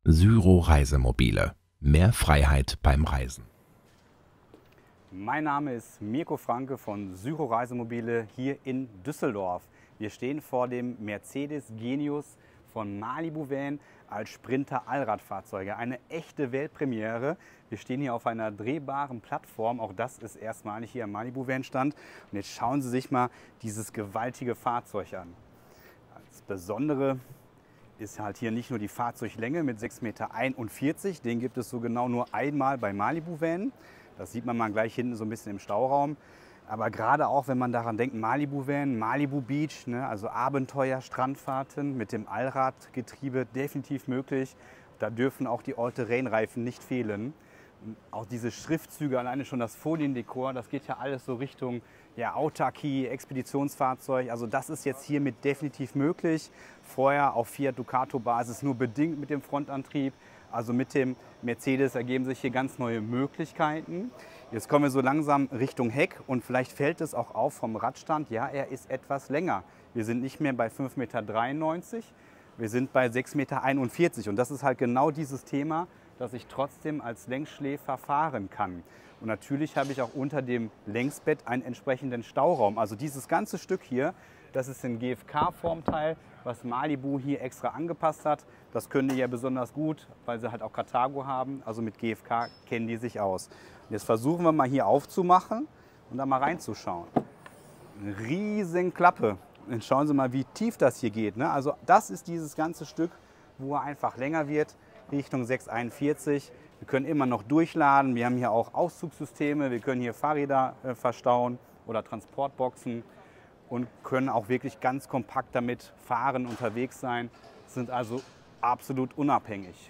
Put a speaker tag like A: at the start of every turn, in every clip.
A: Syro Reisemobile. Mehr Freiheit beim Reisen.
B: Mein Name ist Mirko Franke von Syro Reisemobile hier in Düsseldorf. Wir stehen vor dem Mercedes Genius von Malibu Van als Sprinter-Allradfahrzeuge. Eine echte Weltpremiere. Wir stehen hier auf einer drehbaren Plattform. Auch das ist erstmalig hier am Malibu Van Stand. Und jetzt schauen Sie sich mal dieses gewaltige Fahrzeug an. Das Besondere ist halt hier nicht nur die Fahrzeuglänge mit 6,41 Meter. Den gibt es so genau nur einmal bei Malibu Van. Das sieht man mal gleich hinten so ein bisschen im Stauraum. Aber gerade auch, wenn man daran denkt, Malibu Van, Malibu Beach, ne, also Abenteuer, Strandfahrten mit dem Allradgetriebe definitiv möglich. Da dürfen auch die All-Terrain-Reifen nicht fehlen. Und auch diese Schriftzüge, alleine schon das Foliendekor, das geht ja alles so Richtung Autarkie, Expeditionsfahrzeug. Also das ist jetzt hiermit definitiv möglich. Vorher auf Fiat Ducato Basis nur bedingt mit dem Frontantrieb. Also mit dem Mercedes ergeben sich hier ganz neue Möglichkeiten. Jetzt kommen wir so langsam Richtung Heck und vielleicht fällt es auch auf vom Radstand. Ja, er ist etwas länger. Wir sind nicht mehr bei 5,93 Meter, wir sind bei 6,41 Meter. Und das ist halt genau dieses Thema, dass ich trotzdem als Längsschläfer fahren kann. Und natürlich habe ich auch unter dem Längsbett einen entsprechenden Stauraum. Also dieses ganze Stück hier, das ist ein GFK-Formteil, was Malibu hier extra angepasst hat. Das können die ja besonders gut, weil sie halt auch Carthago haben. Also mit GFK kennen die sich aus. Und jetzt versuchen wir mal hier aufzumachen und da mal reinzuschauen. Eine riesen Klappe. Und schauen Sie mal, wie tief das hier geht, ne? Also das ist dieses ganze Stück, wo er einfach länger wird, Richtung 6,41. Wir können immer noch durchladen. Wir haben hier auch Auszugssysteme. Wir können hier Fahrräder verstauen oder Transportboxen und können auch wirklich ganz kompakt damit fahren, unterwegs sein. Sind also absolut unabhängig.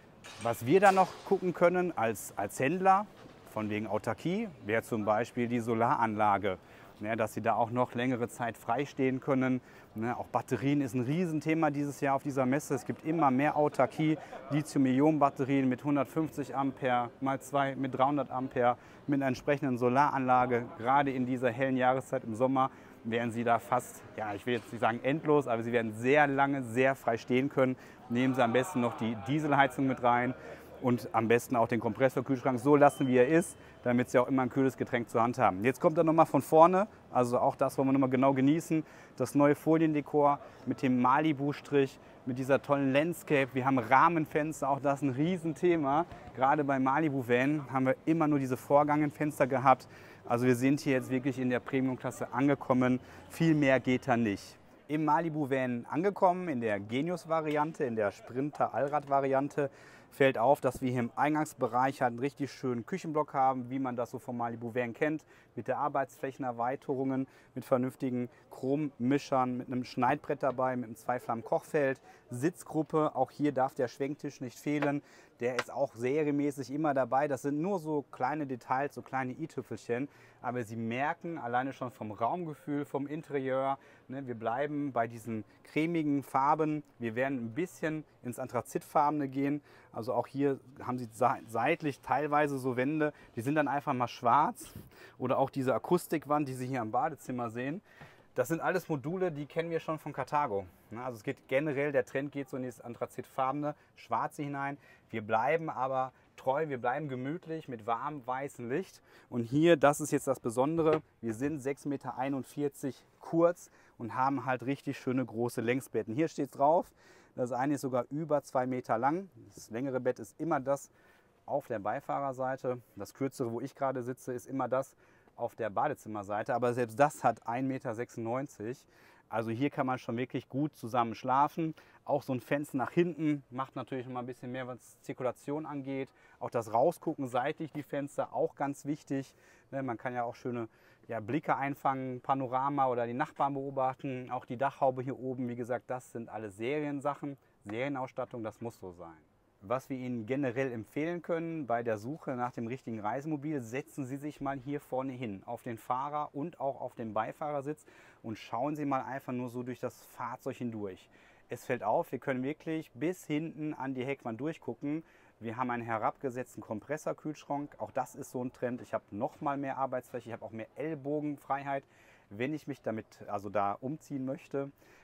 B: Was wir dann noch gucken können als Händler, von wegen Autarkie, wäre zum Beispiel die Solaranlage. Ja, dass Sie da auch noch längere Zeit freistehen können. Ja, auch Batterien ist ein Riesenthema dieses Jahr auf dieser Messe. Es gibt immer mehr Autarkie, Lithium-Ionen-Batterien mit 150 Ampere mal 2 mit 300 Ampere mit einer entsprechenden Solaranlage. Gerade in dieser hellen Jahreszeit im Sommer werden Sie da fast, ja, ich will jetzt nicht sagen endlos, aber Sie werden sehr lange, sehr frei stehen können. Nehmen Sie am besten noch die Dieselheizung mit rein und am besten auch den Kompressorkühlschrank so lassen, wie er ist, damit Sie auch immer ein kühles Getränk zur Hand haben. Jetzt kommt er nochmal von vorne, also auch das wollen wir nochmal genau genießen. Das neue Foliendekor mit dem Malibu-Strich, mit dieser tollen Landscape. Wir haben Rahmenfenster, auch das ist ein Riesenthema. Gerade bei Malibu Van haben wir immer nur diese Vorgangenfenster gehabt. Also wir sind hier jetzt wirklich in der Premium-Klasse angekommen. Viel mehr geht da nicht. Im Malibu Van angekommen, in der Genius-Variante, in der Sprinter-Allrad-Variante, fällt auf, dass wir hier im Eingangsbereich halt einen richtig schönen Küchenblock haben, wie man das so vom Malibu Van kennt, mit der Arbeitsflächenerweiterungen, mit vernünftigen Chrommischern, mit einem Schneidbrett dabei, mit einem Zweiflammen-Kochfeld, Sitzgruppe, auch hier darf der Schwenktisch nicht fehlen, der ist auch serienmäßig immer dabei. Das sind nur so kleine Details, so kleine i-Tüpfelchen, aber Sie merken alleine schon vom Raumgefühl, vom Interieur, ne, wir bleiben bei diesen cremigen Farben, wir werden ein bisschen ins Anthrazitfarbene gehen. Also auch hier haben Sie seitlich teilweise so Wände, die sind dann einfach mal schwarz. Oder auch diese Akustikwand, die Sie hier am Badezimmer sehen. Das sind alles Module, die kennen wir schon von Carthago. Also es geht generell, der Trend geht so in dieses Anthrazitfarbene, Schwarze hinein. Wir bleiben aber treu, wir bleiben gemütlich mit warmem, weißem Licht. Und hier, das ist jetzt das Besondere, wir sind 6,41 Meter kurz und haben halt richtig schöne große Längsbetten. Hier steht es drauf, das eine ist sogar über 2 Meter lang. Das längere Bett ist immer das auf der Beifahrerseite. Das kürzere, wo ich gerade sitze, ist immer das auf der Badezimmerseite. Aber selbst das hat 1,96 Meter. Also hier kann man schon wirklich gut zusammen schlafen. Auch so ein Fenster nach hinten macht natürlich noch mal ein bisschen mehr, was Zirkulation angeht. Auch das Rausgucken seitlich, die Fenster, auch ganz wichtig. Man kann ja auch schöne Blicke einfangen, Panorama oder die Nachbarn beobachten. Auch die Dachhaube hier oben, wie gesagt, das sind alles Seriensachen. Serienausstattung, das muss so sein. Was wir Ihnen generell empfehlen können bei der Suche nach dem richtigen Reisemobil, setzen Sie sich mal hier vorne hin, auf den Fahrer und auch auf den Beifahrersitz und schauen Sie mal einfach nur so durch das Fahrzeug hindurch. Es fällt auf, wir können wirklich bis hinten an die Heckwand durchgucken. Wir haben einen herabgesetzten Kompressorkühlschrank, auch das ist so ein Trend. Ich habe noch mal mehr Arbeitsfläche, ich habe auch mehr Ellbogenfreiheit, wenn ich mich damit da umziehen möchte.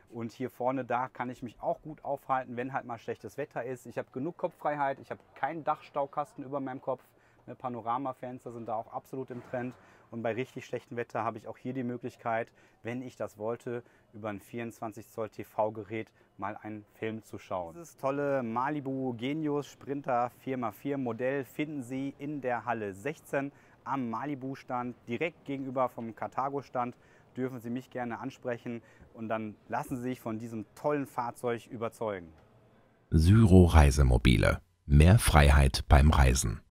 B: Und hier vorne, da kann ich mich auch gut aufhalten, wenn halt mal schlechtes Wetter ist. Ich habe genug Kopffreiheit, ich habe keinen Dachstaukasten über meinem Kopf. Panoramafenster sind da auch absolut im Trend. Und bei richtig schlechtem Wetter habe ich auch hier die Möglichkeit, wenn ich das wollte, über ein 24 Zoll TV-Gerät mal einen Film zu schauen. Dieses tolle Malibu Genius Sprinter 4x4 Modell finden Sie in der Halle 16 am Malibu-Stand, direkt gegenüber vom Carthago-Stand. Dürfen Sie mich gerne ansprechen und dann lassen Sie sich von diesem tollen Fahrzeug überzeugen.
A: Syro Reisemobile. Mehr Freiheit beim Reisen.